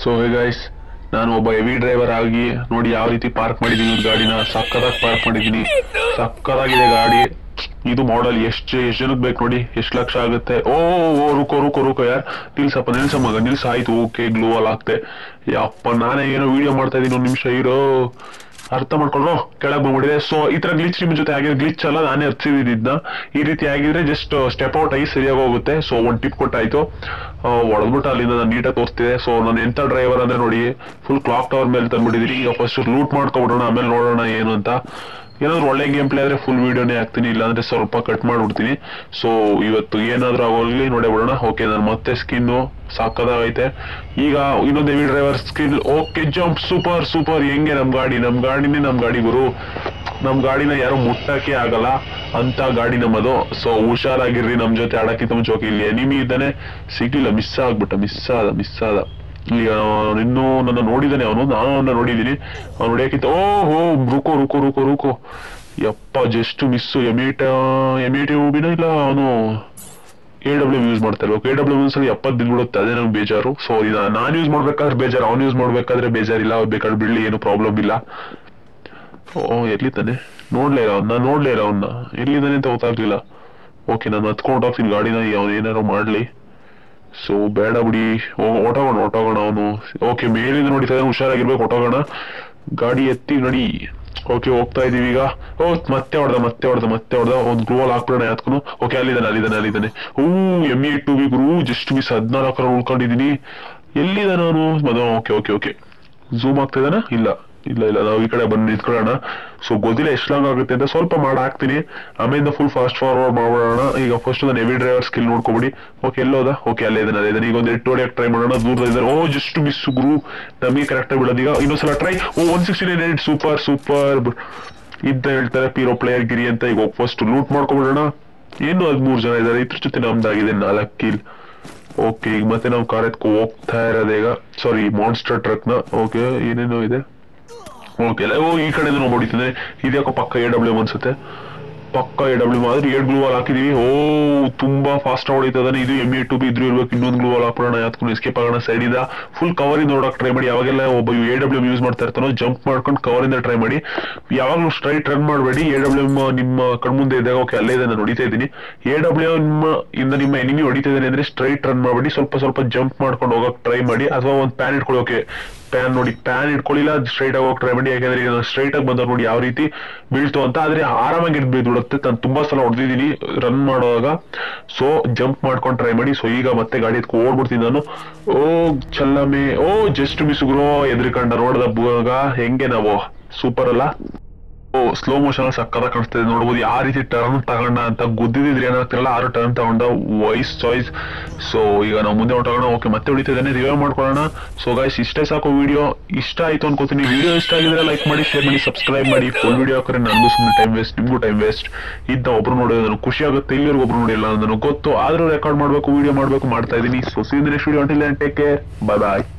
So hey guys, ನಾನು ಒಬ್ಬ heavy driver ಆಗಿ ನೋಡಿ ಯಾವ ರೀತಿ ಪಾರ್ಕ್ ಮಾಡಿದೀನಿ ಗಾಡಿನ. ಸಕ್ಕದಾಗಿ ಪಾರ್ಕ್ ಮಾಡಿದೀನಿ, ಸಕ್ಕದಾಗಿದೆ ಗಾಡಿ. ಇದು ಮಾಡಲ್ ಎಷ್ಟು ಜನಕ್ಕೆ ಬೇಕು ನೋಡಿ, ಎಷ್ಟು ಲಕ್ಷ ಆಗುತ್ತೆ. ಓ ರುಕೋ ರುಕೋ ರುಕೋ ಯಾರ್, ನಿಲ್ಸಪ್ಪ ಮಗ ನಿಲ್ಸ. ಆಯ್ತು, ಓಕೆ, ಗ್ಲೂ ವಾಲ್ ಆಗ್ತೆ. ಯಪ್ಪ, ನಾನೇ ಏನೋ ವಿಡಿಯೋ ಮಾಡ್ತಾ ಇದೀನಿ, ಒಂದು ನಿಮಿಷ ಇರೋ, ಅರ್ಥ ಮಾಡ್ಕೊಂಡು ಕೆಳಗೆ ಬಂದ್ಬಿಟ್ಟಿದೆ. ಸೊ ಈ ತರ ಗ್ಲಿಚ್ ನಿಮ್ ಜೊತೆ ಆಗಿರೋ ಗ್ಲಿಚ್ ಅಲ್ಲ, ನಾನೇ ಹಚ್ಚಿದ್ದಿದ್ನ. ಈ ರೀತಿ ಆಗಿದ್ರೆ ಜಸ್ಟ್ ಸ್ಟೆಪ್ ಔಟ್ ಆಗಿ ಸರಿಯಾಗಿ ಹೋಗುತ್ತೆ. ಸೊ ಒಂದು ಟಿಪ್ ಕೊಟ್ಟಾಯ್ತು, ಹೊಡೆದ್ಬಿಟ್ಟು ಅಲ್ಲಿಂದ ನಾನು ನೀಟಾಗಿ ತೋರಿಸ್ತಿದೆ. ಸೊ ನಾನು ಎಂತ ಡ್ರೈವರ್ ಅಂದ್ರೆ ನೋಡಿ, ಫುಲ್ ಕ್ಲಾಕ್ ಟವರ್ ಮೇಲೆ ತಂದ್ಬಿಟ್ಟಿದೀನಿ. ಈಗ ಫಸ್ಟ್ ಲೂಟ್ ಮಾಡ್ಕೊಬಿಡೋಣ, ಆಮೇಲೆ ನೋಡೋಣ ಏನು ಅಂತ. ಏನಾದ್ರು ಒಳ್ಳೆ ಗೇಮ್ ಪ್ಲೇ ಆದ್ರೆ ಫುಲ್ ವಿಡಿಯೋನೇ ಹಾಕ್ತೀನಿ, ಇಲ್ಲಾಂದ್ರೆ ಸ್ವಲ್ಪ ಕಟ್ ಮಾಡ್ಬಿಡ್ತೀನಿ. ಸೊ ಇವತ್ತು ಏನಾದ್ರೂ ಆಗೋಗ್ಲಿ ನೋಡೇ ಬಿಡೋಣ. ಓಕೆ, ನಾನು ಮತ್ತೆ ಸ್ಕಿನ್ನು ಸಾಕದಾಗೈತೆ. ಈಗ ಇನ್ನೊಂದು heavy driver skill. Okay, jump, super super. ಹೆಂಗೆ ನಮ್ ಗಾಡಿನೇ ನಮ್ ಗಾಡಿ ಗುರು. ನಮ್ ಗಾಡಿನ ಯಾರು ಮುಟ್ಟಕ್ಕೆ ಆಗಲ್ಲ ಅಂತ ಗಾಡಿ ನಮ್ಮದು. ಸೊ ಹುಷಾರಾಗಿರ್ರಿ, ನಮ್ ಜೊತೆ ಆಡಕ್ಕಿಂತ ಮುಂಚೆ. ಓಕೆ, ಇಲ್ಲಿ ಎನಿಮಿ ಇದ್ದಾನೆ, ಸಿಗ್ಲಿಲ್ಲ, ಮಿಸ್ ಆದ. ಈಗ ಇನ್ನೂ ನನ್ನ ನೋಡಿದ್ದಾನೆ ಅವನು, ನಾನು ಅವನ್ನ ನೋಡಿದ್ದೀನಿ. ಅವ್ನು ನೋಡಿಯಕ್ಕಿಂತ ಓಹೋ ರುಕೋ ಯಪ್ಪ, ಜಸ್ಟ್ ಮಿಸ್ಸು. ಎಮ್ ಬಿನ ಇಲ್ಲ, ಅವನು AW ಯೂಸ್ ಮಾಡ್ತಾ ಇರ್ಬೇಕು. AW ಅಲ್ಲಿ 70 ಬಿದ್ಬಿಡುತ್ತೆ, ಅದೇ ನಂಗೆ ಬೇಜಾರು. ಸೊ ನಾನು ಯೂಸ್ ಮಾಡ್ಬೇಕಾದ್ರೆ ಬೇಜಾರು, ಅವ್ನು ಯೂಸ್ ಮಾಡ್ಬೇಕಾದ್ರೆ ಬೇಜಾರಿಲ್ಲ. ಬೇಕಾದ್ರೆ ಬಿಡ್ಲಿ, ಏನು ಪ್ರಾಬ್ಲಮ್ ಇಲ್ಲ. ಎಲ್ಲಿದ್ದಾನೆ ನೋಡ್ಲೇ ಇಲ್ಲ, ನಾನು ನೋಡ್ಲೇ ಇಲ್ಲ ಅವನ್ನ, ಎಲ್ಲಿದ್ದಾನೆ ಅಂತ ಗೊತ್ತಾಗ್ಲಿಲ್ಲ. ಓಕೆ, ನಾನು ಹತ್ಕೊಂಡು ಹೋಗ್ತೀನಿ ಗಾಡಿನ, ಅವನು ಏನಾರು ಮಾಡ್ಲಿ. ಸೊ ಬೇಡ ಬಿಡಿ, ಹೊಟ್ಟೋಗೋಣ ಅವನು. ಓಕೆ, ಮೇಲಿಂದ ನೋಡಿತಾ ಹುಷಾರಾಗಿರ್ಬೇಕು, ಹೊಟ್ಟೋಗೋಣ. ಗಾಡಿ ಎತ್ತಿ ನಡಿ. ಓಕೆ, ಹೋಗ್ತಾ ಇದೀವಿ ಈಗ. ಮತ್ತೆ ಹೊಡೆದ. ಒಂದು ಗ್ಲೂವಲ್ ಹಾಕ್ಬಿಡೋಣ ಯಾತ್ಕೊಂಡು. ಓಕೆ, ಅಲ್ಲಿದ್ದಾನೆ. M82B ಗುರು, ಜಸ್ಟ್ ಮಿಸ್. 14 ಉಳ್ಕೊಂಡಿದೀನಿ. ಎಲ್ಲಿದ್ದಾನೆ ಅವನು? ಓಕೆ, ಝೂಮ್ ಆಗ್ತಾ ಇದ್ದಾನ? ಇಲ್ಲ, ನಾವು ಈ ಕಡೆ ಬಂದು ನಿಂತ್ಕೊಳ್ಳೋಣ. ಸೊ ಗೊತ್ತಿಲ್ಲ ಎಷ್ಟು ಲಾಂಗ್ ಆಗುತ್ತೆ ಅಂತ, ಸ್ವಲ್ಪ ಹಾಕ್ತೀನಿ, ಆಮೇಲೆ ಫುಲ್ ಫಾಸ್ಟ್ ಫಾರ್ವರ್ಡ್ ಮಾಡೋಣ. ಈಗ ಫಸ್ಟ್ ನಾನು ಹೆವಿ ಡ್ರೈವರ್ ಸ್ಕಿಲ್ ನೋಡ್ಕೊಬಿಡಿ. ಓಕೆ, ಎಲ್ಲೋದ? ಓಕೆ, ಅಲ್ಲೇ ಇದ್ದಾನೆ. ಈಗ ಒಂದು 8 ಹೊಡೆಯಕ್ಕೆ ಟ್ರೈ ಮಾಡೋಣ. ದೂರದಿದ್ದಾರೆ. ಜಸ್ಟ್ ಮಿಸ್ ಗುರು, ನಮಗೆ ಕರೆಕ್ಟ್ ಆಗಿ ಬಿಡೋದು. ಈಗ ಇನ್ನೊಂದ್ಸಲ ಟ್ರೈ. 169. ಸೂಪರ್ ಇದ್ದ ಹೇಳ್ತಾರೆ ಪೀರೋ ಪ್ಲೇಯರ್ ಗಿರಿ ಅಂತ. ಈಗ ಫಸ್ಟ್ ಲೂಟ್ ಮಾಡ್ಕೊಬಿಡೋಣ. ಏನು 13 ಜನ ಇದ್ದಾರೆ, ಇದ್ರ ಜೊತೆ ನಮ್ದಾಗಿದೆ 4 ಕಿಲ್. ಓಕೆ, ಈಗ ಮತ್ತೆ ನಾವು ಕಾರ್ ಎತ್ಕೊ ಹೋಗ್ತಾ ಇರೋದು ಈಗ. ಸಾರಿ, ಮಾನ್ಸ್ಟರ್ ಟ್ರಕ್ ನ. ಓಕೆ, ಏನೇನೋ ಇದೆ. ಓಕೆ, ಈ ಕಡೆ ಹೊಡಿತಿದ್ರೆ ಇದ್ಯಾಕೋ ಪಕ್ಕ AW ಅನ್ಸುತ್ತೆ. ಪಕ್ಕ AW ಆದ್ರೆ 7 ಗ್ಲೂ ವಾಲ್ ಹಾಕಿದೀವಿ. ತುಂಬಾ ಫಾಸ್ಟ್ ಹೊಡಿತದಾನೆ. ಇದು M82B ಇದ್ರೂ ಇರ್ಬೇಕು. ಇನ್ನೊಂದು ಗ್ಲೂ ವಾಲ್ ಹಾಕೋಣ, ಯಾತ್ಕೊಂಡು ಎಸ್ಕೇಪ್ ಆಗೋಣ. ಸೈಡ್ ಇಂದ ಫುಲ್ ಕವರ್ ಇಂದ ನೋಡಕ್ ಟ್ರೈ ಮಾಡಿ. ಯಾವಾಗೆಲ್ಲ ಒಬ್ಬ AW ಯೂಸ್ ಮಾಡ್ತಾ ಇರ್ತಾನೋ, ಜಂಪ್ ಮಾಡ್ಕೊಂಡು ಕವರ್ ಇಂದ ಟ್ರೈ ಮಾಡಿ. ಯಾವಾಗ್ಲೂ ಸ್ಟ್ರೈಟ್ ರನ್ ಮಾಡಬೇಡಿ. AW ನಿಮ್ಮ ಕಣ್ಮುಂದೆ ಇದ್ದಾಗ. ಓಕೆ, ಅಲ್ಲೇ ಇದೆ, ನಾನು ಹೊಡಿತಾ ಇದ್ದೀನಿ. AW ನಿಮ್ಮ ಎನಿಮಿ ಹೊಡಿತಾ ಇದ್ದಾನೆ ಅಂದ್ರೆ ಸ್ಟ್ರೈಟ್ ರನ್ ಮಾಡಬೇಡಿ, ಸ್ವಲ್ಪ ಜಂಪ್ ಮಾಡ್ಕೊಂಡು ಹೋಗಕ್ ಟ್ರೈ ಮಾಡಿ. ಅಥವಾ ಒಂದು ಪ್ಯಾನ್ ಇಟ್ಕೊಳ್ಳಿ. ಓಕೆ, ಪ್ಯಾನ್ ಇಟ್ಕೊಳ್ಳಿಲ್ಲ, ಸ್ಟ್ರೈಟ್ ಆಗಿ ಹೋಗಿ ಟ್ರೈ ಮಾಡಿ. ಯಾಕಂದ್ರೆ ಈಗ ಸ್ಟ್ರೈಟ್ ಆಗಿ ಬಂದವ್ರು ನೋಡಿ ಯಾವ ರೀತಿ ಬೀಳ್ತು ಅಂತ. ಆದ್ರೆ ಆರಾಮಾಗಿ ಬಿಡುತ್ತೆ. ನಾನು ತುಂಬಾ ಸಲ ಹೊಡೆದಿದ್ದೀನಿ ರನ್ ಮಾಡುವಾಗ. ಸೊ ಜಂಪ್ ಮಾಡ್ಕೊಂಡು ಟ್ರೈ ಮಾಡಿ. ಸೊ ಈಗ ಮತ್ತೆ ಗಾಡಿ ಎತ್ಕೊಂಡು ಓಡ್ಬಿಡ್ತೀನಿ ನಾನು. ಚಲ್ಲಮೆ. ಜಸ್ಟ್ ಮಿಸ್ ಗುರು, ಎದ್ರಿಕಂಡ ನೋಡ್ದಾಗ ಹೆಂಗೆ ನಾವು ಸೂಪರ್ ಅಲ್ಲ. ಸ್ಲೋ ಮೋಷನ್ ಸಕ್ಕದ ಕಾಣಿಸ್ತದೆ, ನೋಡ್ಬೋದು ಯಾವ ರೀತಿ ಟರ್ನ್ ತಗೊಂಡ ಅಂತ. ಗುದ್ದಿದ್ರೆ ಏನಾಗ್ತಿರಲ್ಲ, 6 ಟರ್ನ್ ತಗೊಂಡ. Wise choice. ಸೊ ಈಗ ನಾವು ಮುಂದೆ ಹೊಟ್ಟೋಗೋಣ. ಓಕೆ, ಮತ್ತೆ ಹೊಡಿತಿದ್ದೇನೆ, ರಿವ್ಯೂ ಮಾಡ್ಕೊಳ್ಳೋಣ. ಸೊ ಗೈಸ್, ಇಷ್ಟೇ ಸಾಕು. ವಿಡಿಯೋ ಇಷ್ಟ ಆಯ್ತು ಅನ್ಕೋತೀನಿ. ವಿಡಿಯೋ ಇಷ್ಟ ಆಗಿದ್ರೆ ಲೈಕ್ ಮಾಡಿ, ಶೇರ್ ಮಾಡಿ, ಸಬ್ಸ್ಕ್ರೈಬ್ ಮಾಡಿ. ಫುಲ್ ವಿಡಿಯೋ ಹಾಕಿದ್ರೆ ನನಗೂ ಸುಮ್ಮನೆ ಟೈಮ್ ವೇಸ್ಟ್, ನಿಮ್ಗೂ ಟೈಮ್ ವೇಸ್ಟ್. ಒಬ್ರು ನೋಡೋದು ನನಗೆ ಖುಷಿ ಆಗುತ್ತೆ. ಇಲ್ಲಿವರೆಗೂ ಒಬ್ರು ನೋಡಿಲ್ಲ ನನಗೆ ಗೊತ್ತು, ಆದ್ರೂ ರೆಕಾರ್ಡ್ ಮಾಡ್ಬೇಕು, ವಿಡಿಯೋ ಮಾಡ್ಬೇಕು, ಮಾಡ್ತಾ ಇದೀನಿ. So see next video. Until then take care, bye ಬಾಯ್.